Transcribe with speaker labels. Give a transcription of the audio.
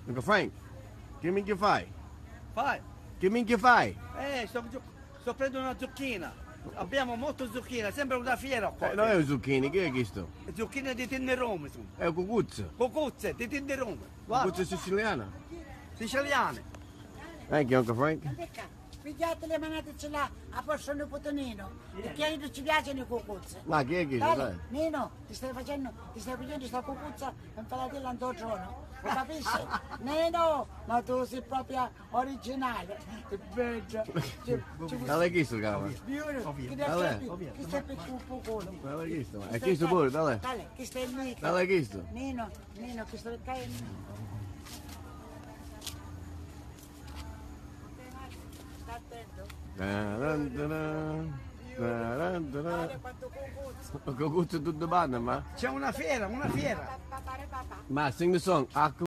Speaker 1: Uncle Frank, che minchia fai?
Speaker 2: Fai?
Speaker 1: Che minchia fai?
Speaker 2: Sto prendendo una zucchina. Abbiamo molto zucchina, sembra una fiera qua.
Speaker 1: Non è un zucchini, che è questo?
Speaker 2: Zucchine di Tinderome sono.
Speaker 1: È un cucuzzo.
Speaker 2: Cocuzze di Tinderome. Guarda,
Speaker 1: Cucuzzo siciliano.
Speaker 2: siciliane.
Speaker 1: Thank you, Uncle Frank.
Speaker 3: Pigliate le manate ce l'ha a posto nipotonino, perché non ci piacciono i cucuzzi.
Speaker 1: Ma che è questo?
Speaker 3: Dai,
Speaker 1: Dai.
Speaker 3: Nino, ti stai facendo sta cucuzza e fai la tela in 2 giorni, lo capisci? Nino, ma tu sei proprio originale, che bello.
Speaker 1: Dale questo, cavolo.
Speaker 3: Che
Speaker 1: Dale.
Speaker 3: stai per cucuzzo.
Speaker 1: Dale questo. È questo pure, dale.
Speaker 3: Dale, che stai lì.
Speaker 1: Dale questo.
Speaker 3: Nino, che stai lì. Sta attento. Guarda quanto cucuzzo.
Speaker 1: Cucuzzo tutto banda, ma?
Speaker 2: C'è una fiera, una fiera.
Speaker 3: Papà.
Speaker 1: Ma sing the song.